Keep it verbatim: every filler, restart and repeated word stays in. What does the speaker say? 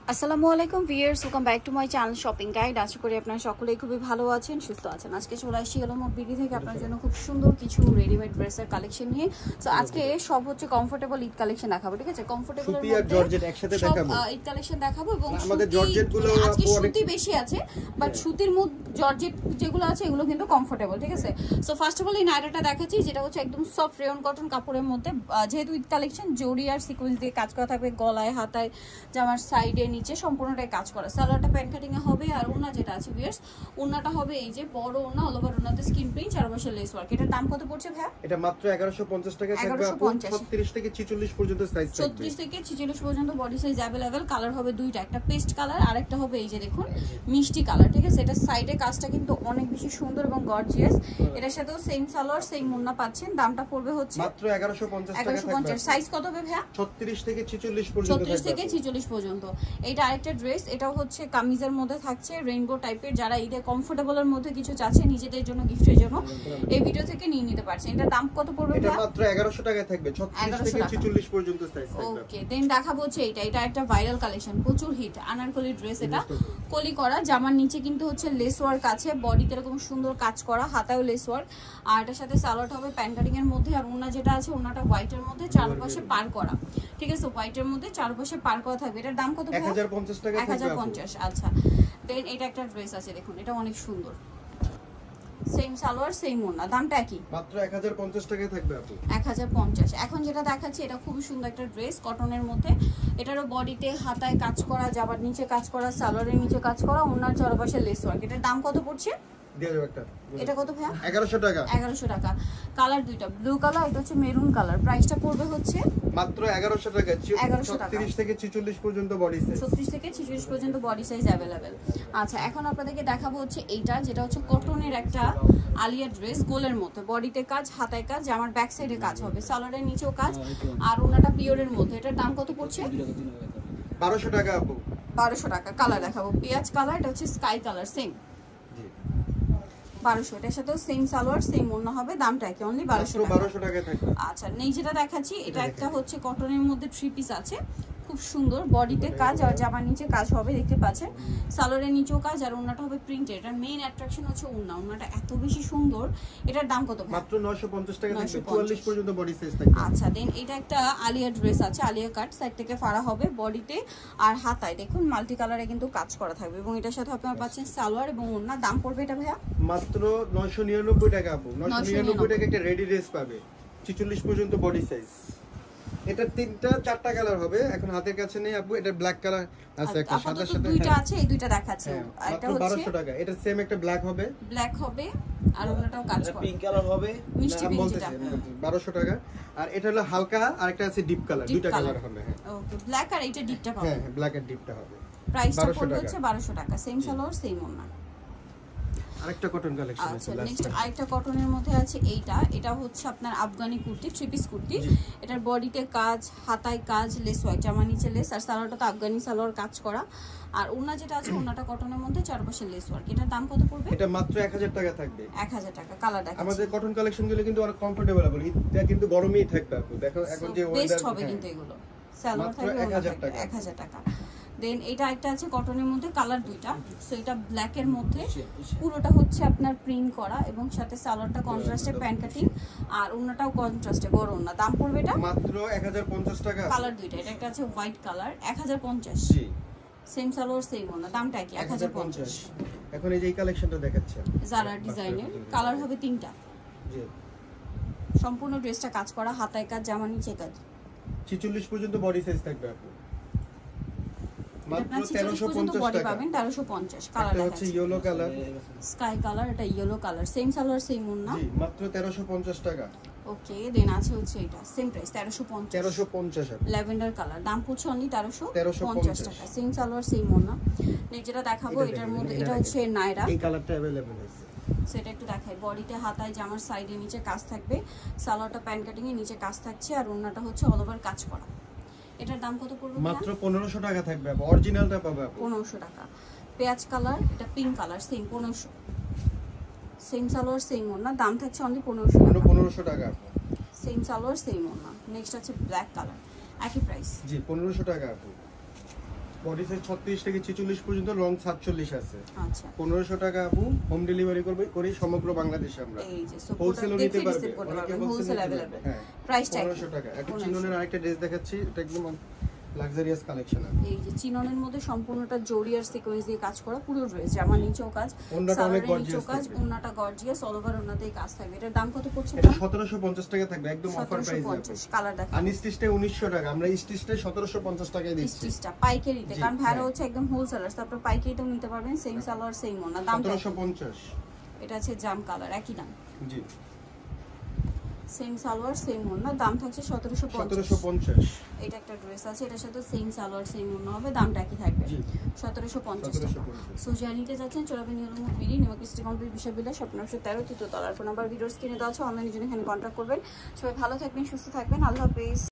আসসালামু আলাইকুম viewers, welcome back to my channel shopping guide. আশা করি আপনারা সকলেই খুবই ভালো আছেন, সুস্থ আছেন। আজকে চলে আসছি এলমো বিডি থেকে আপনার জন্য খুব সুন্দর কিছু রেডিমেড ড্রেসের কালেকশন নিয়ে। তো আজকে সব হচ্ছে কমফোর্টেবল ঈদ কালেকশন দেখাবো, ঠিক আছে? কমফোর্টেবল সুতি আর জর্জেট একসাথে দেখাবো, ঈদ কালেকশন দেখাবো। এবং আমাদের জর্জেট গুলো আজকে সুতি বেশি আছে, বাট সুতির মধ্যে জর্জেট যেগুলো আছে এগুলো কিন্তু কমফোর্টেবল, ঠিক আছে? সো ফার্স্ট অফ অল এই নাইরাটা দেখাচ্ছি, যেটা হচ্ছে একদম সফট রেয়ন কটন কাপড়ের মধ্যে। যেহেতু ঈদ কালেকশন, জরি আর সিকোয়েন্স দিয়ে কাজ করা থাকবে, গলায়, হাতায়, জামার সাইডে, নিচে সম্পূর্ণটাই কাজ করা। সালোয়ারটা প্যান্ট কাটিং এ হবে, আর ওন্না যেটা আছে ভিউয়ার্স, ওন্নাটা হবে এই যে বড় ওন্না, অল ওভার ওন্নাতে স্কিন প্রিন্ট, চারপাশে লেস ওয়ার্ক। এটার দাম কত পড়ছে ভাই? এটা মাত্র এগারোশো পঞ্চাশ টাকা থাকবে আপু। ছত্রিশ থেকে ছেচল্লিশ পর্যন্ত সাইজ থাকবে, ছত্রিশ থেকে ছেচল্লিশ পর্যন্ত বডি সাইজ अवेलेबल। কালার হবে দুইটা, একটা পেস্ট কালার আর একটা হবে এই যে দেখুন মিষ্টি কালার, ঠিক আছে? এটা সাইডে কাজটা কিন্তু অনেক বেশি সুন্দর এবং গর্জিয়াস। এটার সাথেও সেম সালোয়ার সেম ওন্না পাচ্ছেন। দামটা পড়বে হচ্ছে মাত্র এগারোশো পঞ্চাশ টাকা থাকবে। সাইজ কত হবে ভাই? ছত্রিশ থেকে ছেচল্লিশ পর্যন্ত, ছত্রিশ থেকে ছেচল্লিশ পর্যন্ত। এটা আরেকটা ড্রেস, এটাও হচ্ছে কামিজের মধ্যে থাকছে, রেইনবো টাইপের। যারা ঈদে কমফোর্টেবলের মধ্যে কিছু চাচ্ছে নিজেদের জন্য, গিফটের জন্য, এই ভিডিও থেকে নিয়ে নিতে পারছেন। এটা দাম কত পড়বে? এটা মাত্র এগারোশো টাকা থাকবে, ছত্রিশ থেকে ছেচল্লিশ পর্যন্ত সাইজ থাকবে। ওকে, দেন দেখাবো হচ্ছে এটা। এটা একটা ভাইরাল কালেকশন, প্রচুর হিট, আনারকলি ড্রেস। এটা কলি করা, জামার নিচে কিন্তু হচ্ছে লেস ওয়ার্ক আছে, বডিতে এরকম সুন্দর কাজ করা, হাতায়ও লেস ওয়ার্ক। আর এটার সাথে সালোয়ার হবে প্যান্ট কাটিং এর মধ্যে, আর ওন্না যেটা আছে ওন্নাটা হোয়াইটের মধ্যে চারপাশে পার করা, ঠিক আছে? হোয়াইটের মধ্যে চারপাশে পার করা থাকবে। এটার দাম কত? এক হাজার পঞ্চাশ টাকা থাকবে। এক হাজার পঞ্চাশ। আচ্ছা, দেন এটা একটা ড্রেস আছে, দেখুন এটা অনেক সুন্দর, সেম সালোয়ার সেম ওন্না, দামটা একই, মাত্র এক হাজার পঞ্চাশ টাকা থাকবে আপু। এক হাজার পঞ্চাশ। এখন যেটা দেখাচ্ছি এটা খুবই সুন্দর একটা ড্রেস, কটনের মধ্যে। এটারও বডিতে হাতায় কাজ করা, জামার নিচে কাজ করা, সালোয়ারের নিচে কাজ করা, ওন্নার চারপাশে লেস ওয়ার্ক। এটার দাম কত পড়ছে? এটা কত ভাইয়া? এগারোশো টাকা। এগারোশো টাকা। কালার দুইটা, ব্লু কালার, এটা হচ্ছে মেরুন কালার। প্রাইসটা পড়বে হচ্ছে মাত্র এগারোশো টাকা। এগারোশো টাকা। ছত্রিশ থেকে ছেচল্লিশ পর্যন্ত বডি সাইজ, ছত্রিশ থেকে ছেচল্লিশ পর্যন্ত বডি সাইজ अवेलेबल। আচ্ছা, এখন আপনাদেরকে দেখাবো হচ্ছে এইটা, যেটা হচ্ছে কটনের একটা আলিয়া ড্রেস, গোলের মধ্যে, বডিতে কাজ, হাতায় কাজ, আমার ব্যাক সাইডে কাজ হবে, সালোয়ারের নিচেও কাজ, আর ওনাটা পিওরের মধ্যে। এটার দাম কত পড়ছে? বারোশো টাকা আপু। বারোশো টাকা। কালার দেখাবো, পেঁয়াজ কালার, এটা হচ্ছে স্কাই কালার, সেম বারোশো। এটার সাথেও সেম সালোয়ার সেম ওন্না হবে, দামটা কি? অনলি বারোশো টাকা থাকবে। আচ্ছা, নেই যেটা দেখাচ্ছি, এটা একটা হচ্ছে কটনের মধ্যে থ্রি পিস আছে, খুব সুন্দর, বডিতে কাজ আর জামার নিচে কাজ হবে, দেখতে পাচ্ছেন। সালোয়ারের নিচেও কাজ, আর ওন্নাটা হবে প্রিন্টেড। এটার মেইন অ্যাট্রাকশন হচ্ছে ওন্না, ওন্নাটা এত বেশি সুন্দর। এটার দাম কত? মাত্র নয়শো পঞ্চাশ টাকা থাকবে, চুয়াল্লিশ পর্যন্ত বডি সাইজ থাকবে। আচ্ছা, দেন এটা একটা আলিয়া ড্রেস আছে, আলিয়া কাট, সাইড থেকে ফাড়া হবে, বডিতে আর হাতায় দেখুন মাল্টি কালারে কিন্তু কাজ করা থাকবে, এবং এটার সাথে আপনারা পাচ্ছেন সালোয়ার এবং ওন্না। দাম পড়বে এটা ভাইয়া? মাত্র নয়শো নিরানব্বই টাকা আপু। নয়শো নিরানব্বই টাকা একটা রেডি ড্রেস পাবে, ছেচল্লিশ পর্যন্ত বডি সাইজ। এটা তিনটা চারটা কালার হবে, এখন হাতের কাছে নেই আপু। এটা ব্ল্যাক কালার আছে, একটা সাদা সাথে দুইটা আছে, এই দুইটা দেখাচ্ছি। আর এটা হচ্ছে বারোশো টাকা। এটা সেম একটা ব্ল্যাক হবে, ব্ল্যাক হবে, আর ওটাও কাজ করা, পিঙ্ক কালার হবে, মিষ্টি পিঙ্ক, যেটা বারোশো টাকা। আর এটা হলো হালকা, আর একটা আছে ডিপ কালার, দুইটা কালার হবে। হ্যাঁ, ওকে, ব্ল্যাক আর এটা ডিপটা পাবে। হ্যাঁ, ব্ল্যাক আর ডিপটা হবে। প্রাইসটা পড়বে হচ্ছে বারোশো টাকা, সেম সালোয়ার সেম ওন্না। আরেকটা কটন কালেকশন আছে। নেক্সট আরেকটা কটনের মধ্যে আছে এইটা, এটা হচ্ছে আপনার Afghani kurti, three piece kurti. এটার বডিতে কাজ, হাতায় কাজ, লেস ওয়ার্ক, জামা নিচে লেস, আর সালোয়ারটা তো আফগানি সালোয়ার কাজ করা। আর ওন্না যেটা আছে, ওন্নাটা কটনের মধ্যে, চারপাশে লেস ওয়ার্ক। এটার দাম কত পড়বে? এটা মাত্র এক হাজার টাকা থাকবে। এক হাজার টাকা। কালার দেখাচ্ছি। আমাদের কটন কালেকশন গুলো কিন্তু অনেক কমফোর্টেবল হবে, এটা কিন্তু গরমই থাকবে আপু। দেখো এখন যে বেস্ট হবে কিন্তু এগুলো, সালোয়ার থাকবে এক হাজার টাকা। এক হাজার টাকা। দেন এটা একটা আছে কটনের মধ্যে, কালার দুইটা। সো এটা ব্ল্যাক এর মধ্যে, পুরোটা হচ্ছে আপনার প্রিন্ট করা, এবং সাথে সালোয়ারটা কন্ট্রাস্টে প্যান্ট কাটিং, আর ওন্নাটাও কন্ট্রাস্টে বড় ওন্না। দাম পড়বে এটা মাত্র এক হাজার পঞ্চাশ টাকা। কালার দুইটা, এটা একটা আছে হোয়াইট কালার, এক হাজার পঞ্চাশ। জি, সেম সালোয়ার সেম ওন্না, দামটা কি? এক হাজার পঞ্চাশ। এখন এই যে এই কালেকশনটা দেখাচ্ছি, জারা ডিজাইনের, কালার হবে তিনটা। জি, সম্পূর্ণ ড্রেসটা কাজ করা, হাতায় কাজ, জামা নিচে কাজ, ছেচল্লিশ পর্যন্ত বডি সাইজ থাকবে আপু। মাত্র তেরোশো পঞ্চাশ টাকা পাবেন, তেরোশো পঞ্চাশ। কালার হচ্ছে ইয়েলো কালার, স্কাই কালার, এটা yellow colour, same salwar same ওন্না। জি, মাত্র তেরোশো পঞ্চাশ টাকা। ওকে, দেন আছে হচ্ছে এটা, সেম প্রাইস, তেরোশো পঞ্চাশ। তেরোশো পঞ্চাশ ল্যাভেন্ডার কালার, দাম পড়ছে অনলি তেরোশো পঞ্চাশ টাকা, সেম সালোয়ার সেম ওন্না। নেক্সট যেটা দেখাবো, এটার মধ্যে এটা হচ্ছে নাইরা, এই কালারটা अवेलेबल আছে। সেটা একটু দেখাই, বডিতে হাতায় জামার সাইডে নিচে কাজ থাকবে, সালোয়ারটা প্যান্ট কাটিং এর নিচে কাজ থাকছে, আর ওন্নাটা হচ্ছে অল ওভার কাজ করা। এটার দাম কত পড়বে? মাত্র পনেরোশো টাকা থাকবে, অরিজিনালটা পাবে আপু। পনেরোশো টাকা। পেঁয়াজ কালার, এটা পিঙ্ক কালার, সেম পনেরোশো, সেম সালোয়ার সেম ওন্না, দাম থাকছে অনলি পনেরোশো টাকা। পনেরোশো টাকা আপু। সেম সালোয়ার সেম ওন্না। নেক্সট আছে ব্ল্যাক কালার, একই প্রাইস। জি, পনেরোশো টাকা আপু। বডি সাইজ ছত্রিশ থেকে ছেচল্লিশ পর্যন্ত, লং সাতচল্লিশ আছে। আচ্ছা পনেরোশো টাকা আপু, হোম ডেলিভারি করবে করি সমগ্র বাংলাদেশে আমরা। এই যে সো হোলসেলও নিতে পারবে, অনেকে হোলসেল अवेलेबल। হ্যাঁ প্রাইসটা পনেরোশো টাকা। এখন চিননের আরেকটা ড্রেস দেখাচ্ছি, এটা একদম লাক্সারিয়াস কালেকশন আছে। এই যে চিননের মধ্যে সম্পূর্ণটা জরি আর সিকোয়েন্স দিয়ে কাজ করা পুরো ড্রেস, জামার নিচেও কাজ, ওন্নাটা অনেক গর্জিয়াস কাজ, ওন্নাটা গর্জিয়াস, অল ওভার ওন্নাতেই কাজ থাকবে। এটার দাম কত পড়ছে? এটা সতেরোশো পঞ্চাশ টাকা থাকবে, একদম অফার প্রাইসে। কালার দেখেন, আনস্টিচটা উনিশশো টাকা, আমরা স্টিচটা সতেরোশো পঞ্চাশ টাকায় দিচ্ছি। স্টিচটা পাইকারিতে, কারণ ভাড়া হচ্ছে একদম হোলসেলার, তো আপনারা পাইকারিতেও নিতে পারবেন। সেম সালোয়ার সেম ওন্না, দাম সতেরোশো পঞ্চাশ। এটা আছে জাম কালার, একই দাম। জি সেম সালোয়ার সেম ওন্না, দাম থাকছে সতেরোশো পঞ্চাশ। এটা একটা ড্রেস আছে, এটার সাথে সেম সালোয়ার সেম ওন্না হবে, দামটা একই থাকবে সতেরোশো পঞ্চাশ টাকা। সো যারা নিতে যাচ্ছেন চলাবে নিয়মমুখ বিডি নিউইয়র্ক সিটি কমপ্লিট বিশ্ববিদ্যালয় স্বপ্ন একশো তেরো তৃতীয় তলার ফোন নাম্বার ভিডিওস কিনে দেওয়া আছে, অনলাইনে জন্য এখানে কন্ট্যাক্ট করবেন। সবাই ভালো থাকবেন, সুস্থ থাকবেন, আল্লাহ হাফেজ।